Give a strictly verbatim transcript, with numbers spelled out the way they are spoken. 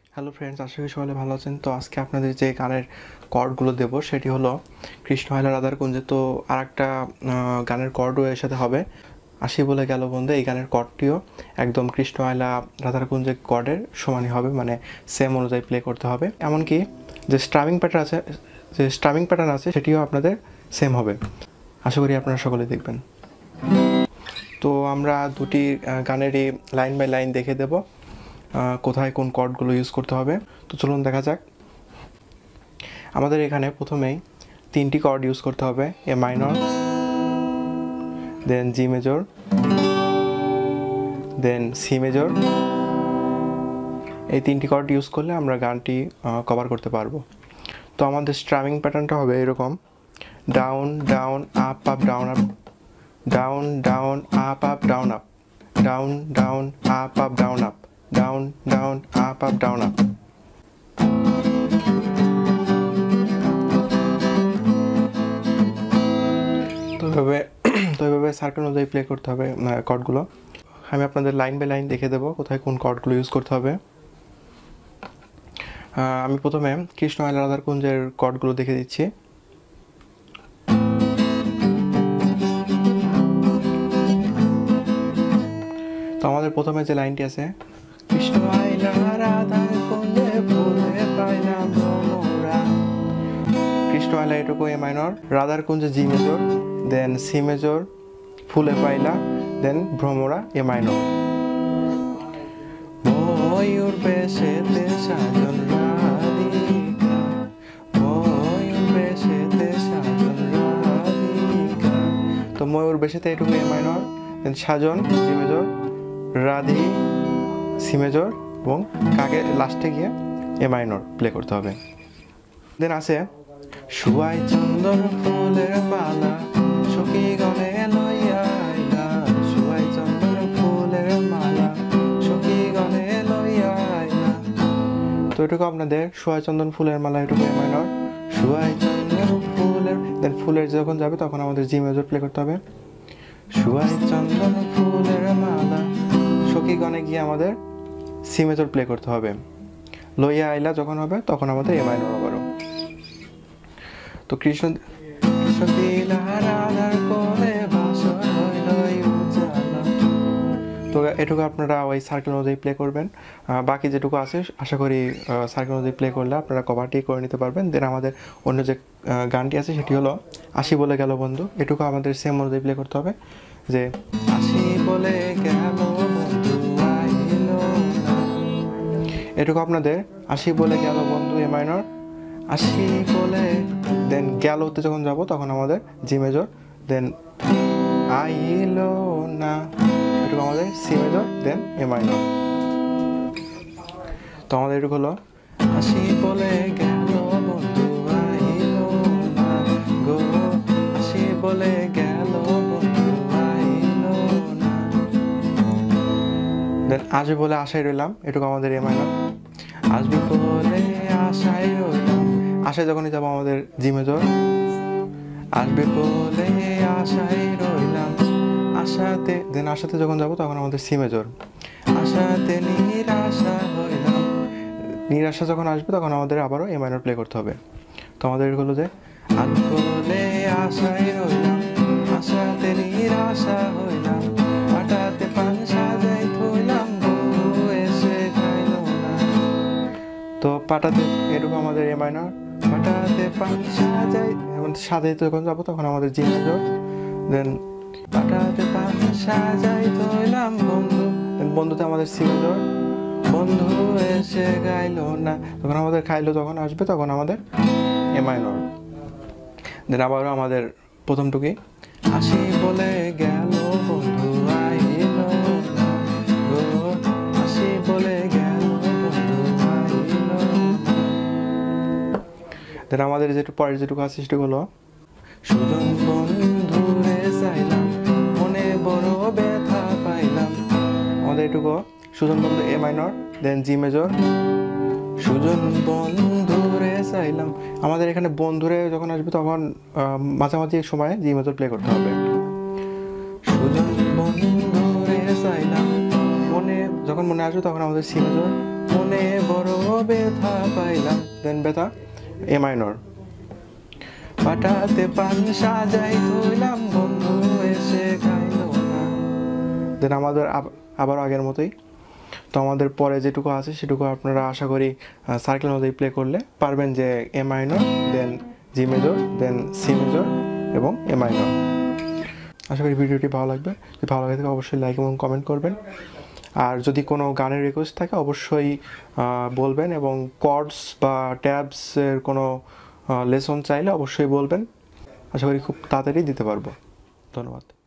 Hello friends, আশা করি সবাই ভালো আছেন। তো আজকে আপনাদের যে গানের কর্ডগুলো দেবো সেটি হলো কৃষ্ণ হায়লা রাধার কুঞ্জে। তো আর একটা গানের কর্ডও এর সাথে হবে, আসি বলে গেল বন্ধু। এই গানের কর্ডটিও একদম কৃষ্ণ হায়লা রাধার কুঞ্জে কর্ডের সমানই হবে, মানে সেম অনুযায়ী প্লে করতে হবে। এমনকি যে স্ট্রামিং প্যাটার্ন আছে যে স্ট্রামিং প্যাটার্ন আছে সেটিও আপনাদের সেম হবে। আশা করি আপনারা সকলে দেখবেন। তো আমরা দুটি গানেরই লাইন বাই লাইন দেখে দেব কোথায় কোন কর্ডগুলো ইউজ করতে হবে। তো চলুন দেখা যাক। আমাদের এখানে প্রথমেই তিনটি কর্ড ইউজ করতে হবে, A minor, then G major, then C major. এই তিনটি কর্ড ইউজ করলে আমরা গানটি কভার করতে পারবো। তো আমাদের স্ট্রামিং প্যাটার্নটা হবে এরকম: down down up up down up, down down up up down up, down down up up down up, down down up up down up. তো এভাবে তো এভাবে সার্কেল অনুযায়ী প্লে করতে হবে কর্ডগুলো। আমি আপনাদের লাইন বাই লাইন দেখে দেবো কোথায় কোন কর্ডগুলো ইউজ করতে হবে। আমি প্রথমে কৃষ্ণ হায়লা রাধার কুঞ্জের কর্ডগুলো দেখে দিচ্ছি। তো আমাদের প্রথমে যে লাইনটি আছে, কৃষ্ণ হায়লা রাধার কুঞ্জে ফুলে পাইলাম ভ্রমরা, কৃষ্ণ হায়লা এটুকু এ মাইনর, রাধার কুঞ্জে G major, then C major, ফুলে পাইলা, দেন ভ্রমরা এ মাইনর। ময়ূর বেশেতে সাজন রাধিকা, ময়ূর বেশেতে সাজন রাধিকা। তো ময়ূর বেশেতে এটুকু এ মাইনর, দেন সাজন জি মেজর, রাধি সি মেজর এবং কাকে লাস্টে গিয়ে এ মাইনর প্লে করতে হবে। দেন আছে শুয়াই চন্দন ফুলের মালা, সখী গনে লইয়া আইলা, শুয়াই চন্দন ফুলের মালা, সখী গনে লইয়া আইলা। তো এটুকু আপনাদের শুয়াই চন্দন ফুলের মালা, এটুকু এ মাইনর, শুয়াই চন্দন ফুলের, দেন ফুলের যখন যাবে তখন আমাদের জি মেজর প্লে করতে হবে। শুয়াই চন্দন ফুলের মালা, সখী গনে গিয়ে আমাদের সি মেজর প্লে করতে হবে। লইয়া আইলা যখন হবে তখন আমাদের এ মাইনর আবারও। তো কৃষ্ণ কৃষ্ণ দিলা রাধার কোলে বাসর হইলই উজালা। তো এটুকু আপনারা ওই সার্কেল অনুযায়ী প্লে করবেন। বাকি যেটুকু আছে আশা করি সার্কেল অনুযায়ী প্লে করলে আপনারা কভারটি করে নিতে পারবেন। দেন আমাদের অন্য যে গানটি আছে সেটি হলো আসি বলে গেল বন্ধু। এটুকু আমাদের সেম অনুযায়ী প্লে করতে হবে, যে আসি বলে গেল বন্ধু আইলো না। এটুকু আপনাদের আসি বলে গেল বন্ধু এ মাইনর, আসি বলে, দেন গেলতে যখন যাব তখন আমাদের জি মেজর, দেন আইলো না, এটুকু আমাদের C major, then A minor. তো আমাদের এটুকু হলো আসি বলে গেল বন্ধু আইলো না গো, আসি বলে গেল বন্ধু আইলো না। দেন আসবে বলে আশায় রইলাম, এটুকু আমাদের এ মাইনর। আসবে বলে আশায় রইলাম, আশায় যখনই যাবো আমাদের জি মেজর, আসবে বলে আশায় রইলাম, আশাতে, দেন আশাতে যখন যাবো তখন আমাদের সি মেজর, আশাতে নিরাশা হইলাম, নিরাশা যখন আসবে তখন আমাদের আবারও এ মাইনর প্লে করতে হবে। তো আমাদের হলো যে আসবে বলে আশায় রইলাম, আশাতে নিরাশা হইলাম, পাটাতে পান সাজাই থইলাম, বন্ধু এসে খাইল না। তো পাটাতে এটুকু আমাদের এ মাইনর, পাটাতে পান সাজাই, এখন সাজাইতে যখন যাবো তখন আমাদের জি মেজর, দেন পাটাতে পান সাজাই থইলাম বন্ধু, দেন বন্ধুতে আমাদের সি মেজর, বন্ধু এসে গাইলো না, তখন আমাদের খাইলো যখন আসবে তখন আমাদের এ মাইনর। দেন আবারও আমাদের প্রথমটুকি আসি বলে গেল বন্ধু আইলো না গো, আসি বলে গেল বন্ধু আইলো না। দেন আমাদের যেটুকু পরের যেটুকু আছে সেটুকু হলো সুজন বন্ধুরে চাইলাম, মনে বড় ব্যথা পাইলাম। আমাদের এটুকু সুজন বন্ধু A minor, then G major, সুজন বন্ধুরে চাইলাম। আমাদের এখানে বন্ধুরে যখন আসবে তখন মাঝামাঝি সময়ে জি মেজর প্লে করতে হবে। সুজন বন্ধুরে চাইলাম, মনে যখন মনে আসবে তখন আমাদের সি মেজর, মনে বড় ব্যথা পাইলাম, দেন ব্যথা এ মাইনর, পাটাতে পান সাজাই থইলাম বন্ধু এসে খাইলো না, দেন আমাদের আবার আগের মতোই। তো আমাদের পরে যেটুকু আছে সেটুকু আপনারা আশা করি সার্কেল মধ্যেই প্লে করলে পারবেন, যে A minor, then G major, then C major এবং এ মাইনর। আশা করি ভিডিওটি ভালো লাগবে। যদি ভালো লাগে থাকে অবশ্যই লাইক এবং কমেন্ট করবেন। আর যদি কোনো গানের রিকোয়েস্ট থাকে অবশ্যই বলবেন, এবং কর্ডস বা ট্যাবসের কোনো লেসন চাইলে অবশ্যই বলবেন। আশা করি খুব তাড়াতাড়ি দিতে পারবো। ধন্যবাদ।